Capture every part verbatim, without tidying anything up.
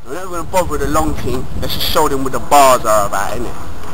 I'm not gonna bother with the long thing. Let's just show them what the bars are about, innit?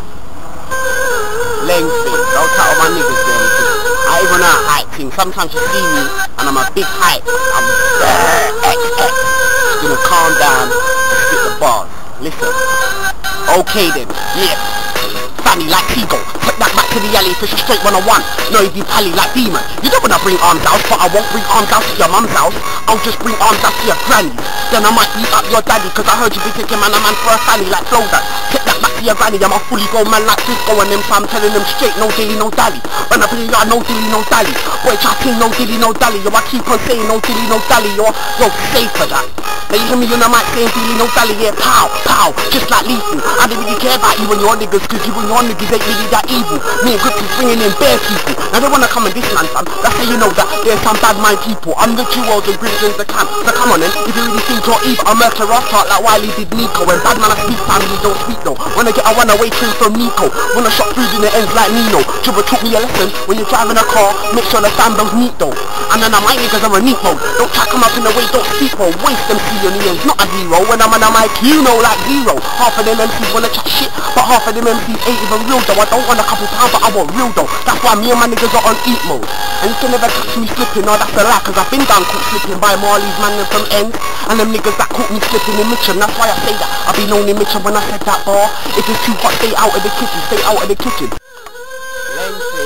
Lengthy. Don't tell all my niggas there. I even know a height thing. Sometimes you see me and I'm a big height. I'm X X. Just gonna calm down and spit the bars. Listen. Okay then. Yeah. Fanny like Tigo. Put that back to the alley, fish straight one on one. No, you be pally like Demon. You don't wanna bring arms out, but I won't bring arms out to your mum's house. I'll just bring arms out to your granny. Then I might beat up your daddy, cause I heard you be taking man a man for a fanny like Flow that. Take that back to your granny, I'm a fully grown man like Disco and them, so I'm telling them straight, no dilly, no dally. When I play y'all, no dilly, no dally. Boy, chatting, no dilly, no dally. Yo, I keep on saying no dilly, no dally. Yo, yo, say for that. Now you hear me on the mic saying dilly, no dally, yeah, pow, pow, just like lethal. I don't really care about you and your niggas, cause you and your niggas ain't really that evil. Me and Grips is bringing in bare people. Now they wanna come in this man, fam. That's how you know that there's some bad mind people. I'm the jewels and Grips in the camp. So come on then, if you really think you're evil, I'm murder off talk like Wiley did Nico. When bad man I speak, family don't speak though. When I get a runaway train from Nico, when I shot food in the ends like Nino. Jibba took me a lesson, when you're driving a car, make sure the sandals neat though. And then my niggas are a neat mode. Don't try come up in the way, don't speak bro. Waste them see on the ends, not a hero. When I'm on a mic, you know like zero. Half of them M Cs wanna chat shit, but half of them M Cs ain't even real though. I don't want a couple pounds, but I want real though. That's why me and my niggas are on eat mode. And you can never catch me slipping, no that's a lie, cause I've been down caught slipping by Marley's man from ends. And them niggas that caught me slipping in Mitcham, that's why I say that. I've been known in Mitcham when I said that bar. If it's too hot, stay out of the kitchen, stay out of the kitchen. Lengthy.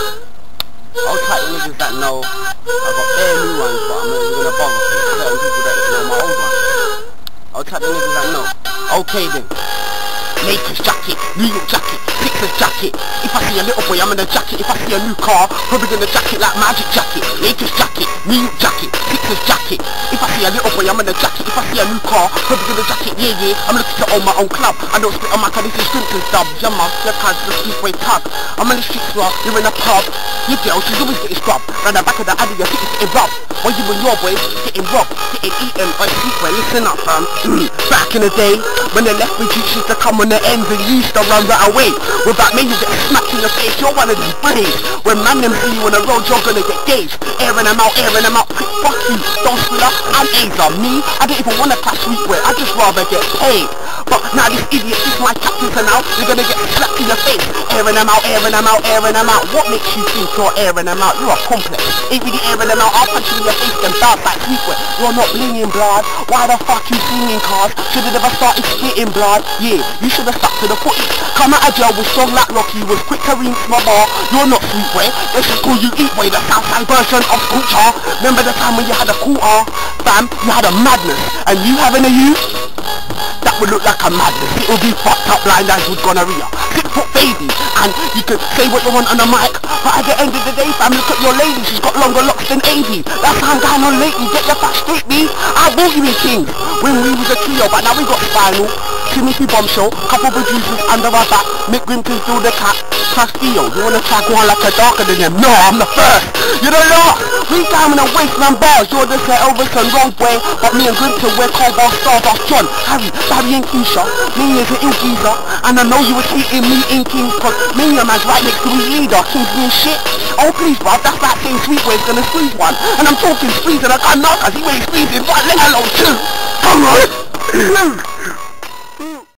I'll try the niggas that know. I've got bare new ones, but I'm not even gonna bother with certain people that know my old ones. I'll try the niggas that know. Okay then. Lakers jacket, New York jacket, Sixers jacket. If I see a little boy, I'm in a jacket. If I see a new car, probably in a jacket like Magic jacket. Lakers jacket, New York jacket, Sixers jacket. If I see a little boy, I'm in a jacket. If I see a new car, probably in a jacket. Yeah, yeah. I'm looking to own my own club. I don't spit on my car, this is Simpsons dub. Yeah, man, your car's the streetway tug. I'm in the streets, well, you're in a pub. Your girl, she's always getting scrubbed. Round the back of the alley, your tickets getting robbed. While you and your boys getting robbed, getting eaten by streetway. Listen up, fam. Back in the day, when they left me, used to come on the ends and you used to run right away. Without me, you get smacked in the face. You're one of these brains. When man them see you on the road, you're gonna get gauged. Airing them out, airing them out. Quick, fuck you. Don't screw up. I'm Aza. Me, I don't even wanna clash streetwear. I just rather get paid. But now this idiot, this my captain, so now you're gonna get slapped in your face. Airing them out, airing them out, airing them out. What makes you think you're airing them out? You're a complex. Ain't really airing them out. I'll punch you in your face and bounce like streetwear. You're not blinging blood. Why the fuck you singing cars? Should've never started spitting blood. Yeah, you should've stuck to the footy. Come out of jail with strong like Rocky. Was quick to rinse my bar. You're not streetwear. They should call you Eatway, the Southside version of Sculpture. Remember the time when you had a quarter? Bam, you had a madness. And you having a youth? That would look like a madness. It would be fucked up blind eyes with gonorrhea. Six foot baby. And you can say what you want on the mic, but at the end of the day, fam, look at your lady. She's got longer locks than A B. That's how I'm going on lately. Get your facts straight, me. I bought you in Kings when we was a trio, but now we got Spinal, Timothy Bombshell, couple producers under our back, Mick Grimton's still the cat, Castillo. You wanna try going like a darker than them? No, I'm the first. You're the last. We down in the wasteland bars. You're the Sir Elvis and wrong way, but me and Grimton we're called our stars off John, Harry, Barry and Keisha. Me is an ill geezer, and I know you was hating me in Kings, cause me and your man's right next to his leader. Kings being shit. Oh please, bruv, that's like saying Sweetway's gonna squeeze one. And I'm talking squeeze and I can't knock cause he ain't squeezing one, let alone two. Come on.